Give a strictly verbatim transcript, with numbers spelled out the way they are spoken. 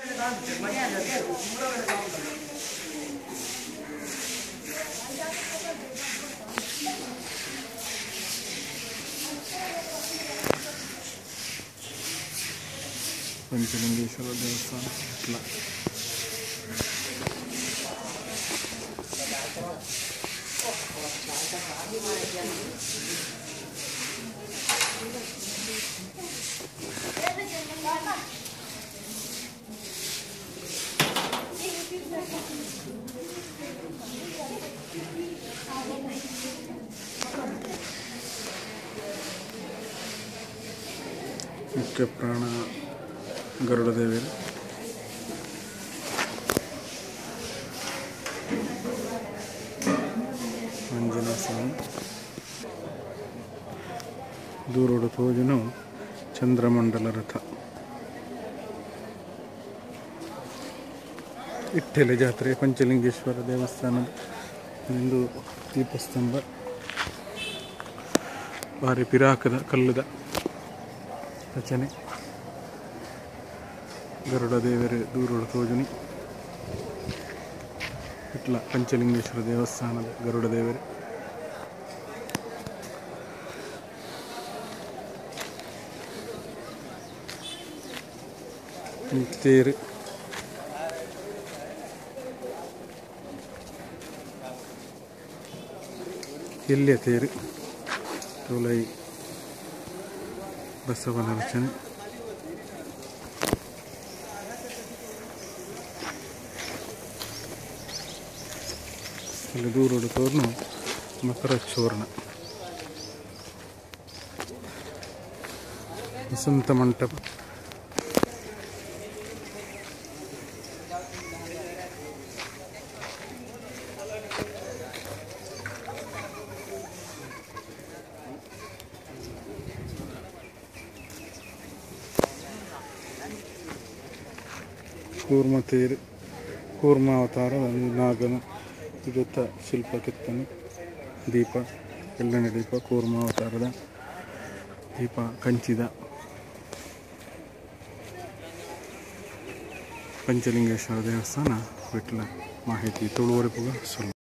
ಪಂಚಲಿಂಗೇಶ್ವರ ದೇವಸ್ಥಾನ ಇಲ್ಲ ಮುಖ್ಯ ಪ್ರಾಣ ಗರುಡ ದೇವರು ಆಂಜನೇಯ ಸ್ವಾಮಿ ದೂರೋಡು ತೋಜನು ಚಂದ್ರಮಂಡಲ ರಥ ಇಟ್ಟೆಲೆ ಜಾತ್ರೆ ಪಂಚಲಿಂಗೇಶ್ವರ ದೇವಸ್ಥಾನದ ಒಂದು ದೀಪಸ್ತಂಭ ಭಾರಿ ಪಿರಾಕದ ಕಲ್ಲುದ ರಚನೆ ಗರುಡ ದೇವರ ದೂರೋಡು ತೋಜುನಿ ಇಟ್ಲ ಪಂಚಲಿಂಗೇಶ್ವರ ದೇವಸ್ಥಾನದ ಗರುಡ ದೇವರು ತೇರು ಎಲ್ಲಿಯ ತೇರು ತೋಲೈ ಬಸವನ ರಚನೆ ಇಲ್ಲಿ ದೂರೋಡು ತೋರ್ನು ಮಕರ ಚೋರ್ಣ ವಸಂತ ಮಂಟಪ ಕೂರ್ಮ ತೇರು ಕೂರ್ಮಾವತಾರ ನಾಗನ ಇರುತ್ತ ಶಿಲ್ಪ ಕೆತ್ತನೆ ದೀಪ ಎಳ್ಳನೆ ದೀಪ ಕೂರ್ಮಾವತಾರದ ದೀಪ ಕಂಚಿದ ಪಂಚಲಿಂಗೇಶ್ವರ ದೇವಸ್ಥಾನ ಬಿಟ್ಲ ಮಾಹಿತಿ ತುಳುವರೆಗೂ ಸ್ವಲ್ಪ